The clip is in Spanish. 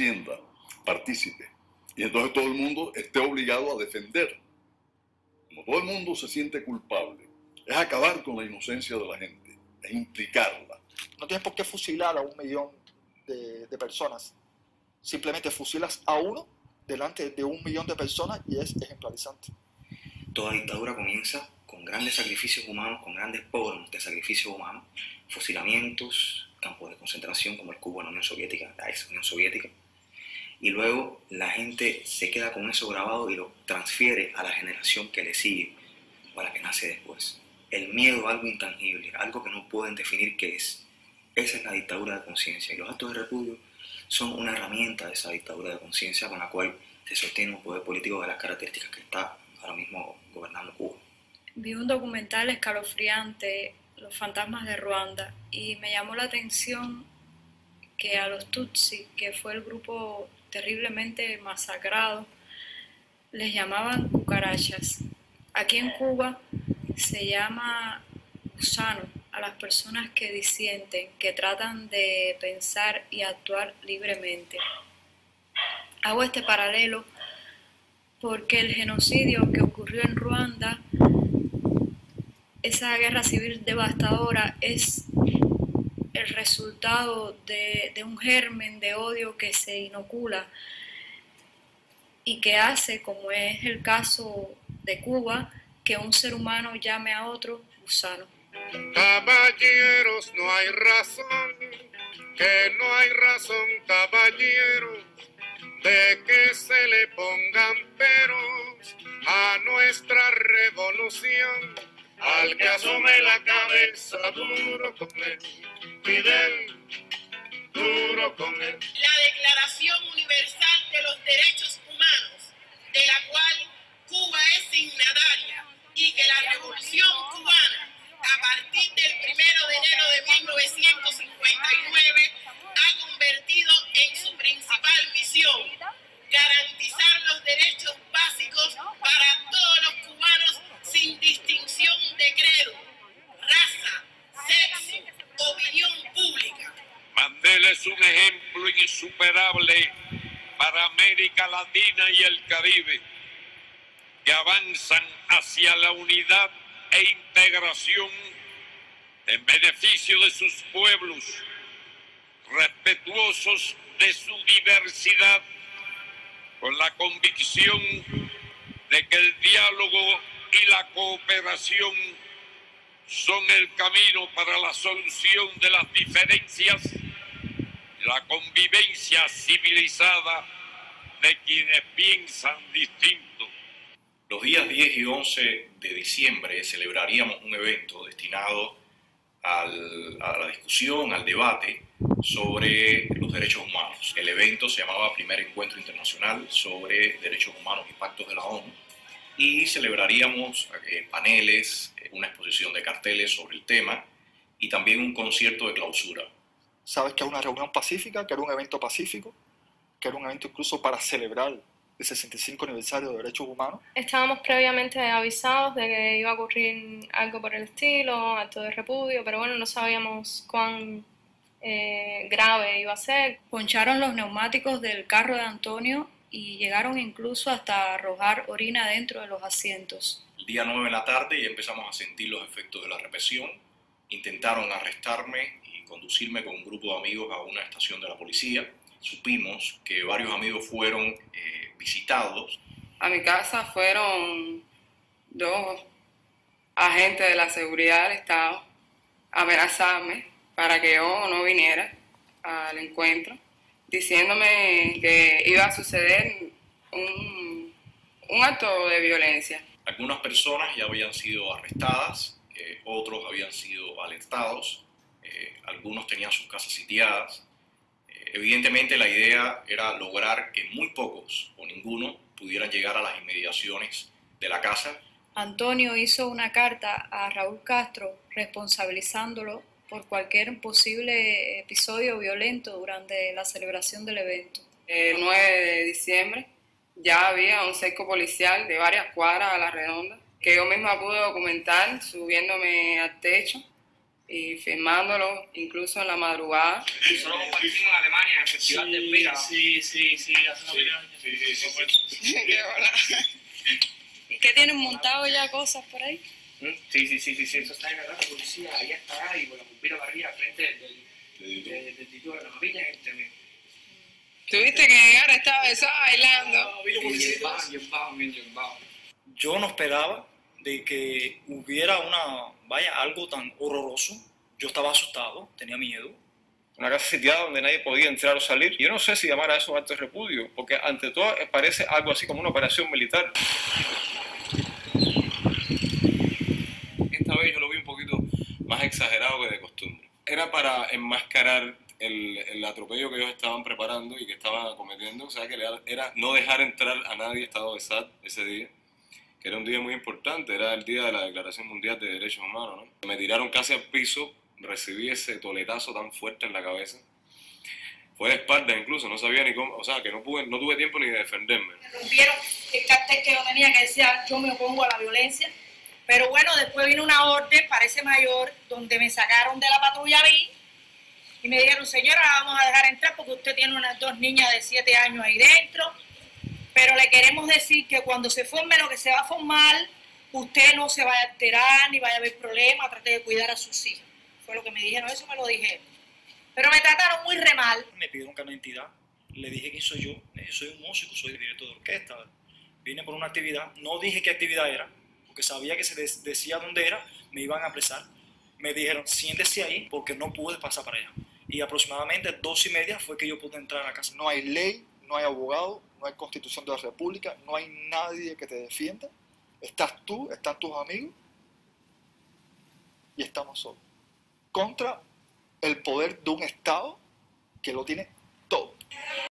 entienda, participe. Y entonces todo el mundo esté obligado a defender. Como todo el mundo se siente culpable, es acabar con la inocencia de la gente, es implicarla. No tienes por qué fusilar a 1 millón de personas. Simplemente fusilas a uno delante de 1 millón de personas y es ejemplarizante. Toda dictadura comienza con grandes sacrificios humanos, con grandes pogromos de sacrificios humanos, fusilamientos, campos de concentración como el Cuba en la Unión Soviética, la ex Unión Soviética, y luego la gente se queda con eso grabado y lo transfiere a la generación que le sigue o a la que nace después. El miedo a algo intangible, algo que no pueden definir qué es. Esa es la dictadura de conciencia y los actos de repudio son una herramienta de esa dictadura de conciencia con la cual se sostiene un poder político de las características que está ahora mismo gobernando Cuba. Vi un documental escalofriante, Los fantasmas de Ruanda, y me llamó la atención que a los Tutsi, que fue el grupo terriblemente masacrado, les llamaban cucarachas. Aquí en Cuba se llama gusano a las personas que disienten, que tratan de pensar y actuar libremente. Hago este paralelo porque el genocidio que ocurrió en Ruanda, esa guerra civil devastadora, es el resultado de un germen de odio que se inocula y que hace, como es el caso de Cuba, que un ser humano llame a otro gusano. Caballeros, no hay razón, que no hay razón, caballeros, de que se le pongan peros a nuestra revolución. Al que asome la cabeza, duro con él, Fidel, duro con él. La Declaración Universal de los Derechos Humanos, de la cual Cuba es signataria, y que la Revolución Cubana, a partir del 1 de enero de 1959, ha convertido en su principal misión garantizar los derechos básicos para todos los cubanos sin distinción de credo, raza, sexo, opinión pública. Mandela es un ejemplo insuperable para América Latina y el Caribe, que avanzan hacia la unidad e integración en beneficio de sus pueblos, respetuosos de su diversidad, con la convicción de que el diálogo y la cooperación son el camino para la solución de las diferencias, la convivencia civilizada de quienes piensan distinto. Los días 10 y 11 de diciembre celebraríamos un evento destinado a la discusión, al debate sobre los derechos humanos. El evento se llamaba Primer Encuentro Internacional sobre Derechos Humanos y Pactos de la ONU, y celebraríamos paneles, una exposición de carteles sobre el tema y también un concierto de clausura. ¿Sabes que era una reunión pacífica, que era un evento pacífico, que era un evento incluso para celebrar el 65 aniversario de derechos humanos? Estábamos previamente avisados de que iba a ocurrir algo por el estilo, acto de repudio, pero bueno, no sabíamos cuán grave iba a ser. Poncharon los neumáticos del carro de Antonio y llegaron incluso hasta arrojar orina dentro de los asientos. El día 9 de la tarde ya empezamos a sentir los efectos de la represión. Intentaron arrestarme y conducirme con un grupo de amigos a una estación de la policía. Supimos que varios amigos fueron visitados. A mi casa fueron 2 agentes de la seguridad del Estado a amenazarme para que yo no viniera al encuentro, diciéndome que iba a suceder un acto de violencia. Algunas personas ya habían sido arrestadas, otros habían sido alertados, algunos tenían sus casas sitiadas. Evidentemente la idea era lograr que muy pocos o ninguno pudieran llegar a las inmediaciones de la casa. Antonio hizo una carta a Raúl Castro responsabilizándolo por cualquier posible episodio violento durante la celebración del evento. El 9 de diciembre ya había un cerco policial de varias cuadras a la redonda que yo misma pude documentar subiéndome al techo y firmándolo incluso en la madrugada. Y solo compartimos en Alemania, en el Festival de Pira. Sí, hace una pila. Qué hola. ¿Y qué tienen montado ya cosas por ahí? Sí, eso está en la policía, ahí está, y con la pupila para arriba, frente del título de la capilla, Tuviste que llegar, estaba bailando. Bien bajo. Yo no esperaba de que hubiera algo tan horroroso. Yo estaba asustado, tenía miedo. Una casa sitiada donde nadie podía entrar o salir. Yo no sé si llamar a eso un acto de repudio, porque ante todo parece algo así como una operación militar. Esta vez yo lo vi un poquito más exagerado que de costumbre. Era para enmascarar el atropello que ellos estaban preparando y que estaban cometiendo. O sea, que era no dejar entrar a nadie a estado de SAT ese día, que era un día muy importante, era el día de la Declaración Mundial de Derechos Humanos, ¿no? Me tiraron casi al piso, recibí ese toletazo tan fuerte en la cabeza. Fue de espaldas incluso, no sabía ni cómo, o sea, que no tuve tiempo ni de defenderme. Rompieron el cartel que yo tenía que decía yo me opongo a la violencia, pero bueno, después vino una orden, parece mayor, donde me sacaron de la patrulla a mí y me dijeron, señora, vamos a dejar entrar porque usted tiene unas 2 niñas de 7 años ahí dentro, pero le queremos decir que cuando se forme lo que se va a formar, usted no se vaya a alterar ni vaya a haber problemas, trate de cuidar a sus hijos. Fue lo que me dijeron, eso me lo dijeron. Pero me trataron muy re mal. Me pidieron carnet de identidad, le dije quién soy yo, le dije soy un músico, soy director de orquesta, vine por una actividad, no dije qué actividad era, porque sabía que se decía dónde era, me iban a apresar. Me dijeron, siéntese ahí porque no pude pasar para allá. Y aproximadamente 2:30 fue que yo pude entrar a la casa. No hay ley, no hay abogado, no hay constitución de la república, no hay nadie que te defienda. Estás tú, están tus amigos y estamos solos. Contra el poder de un Estado que lo tiene todo.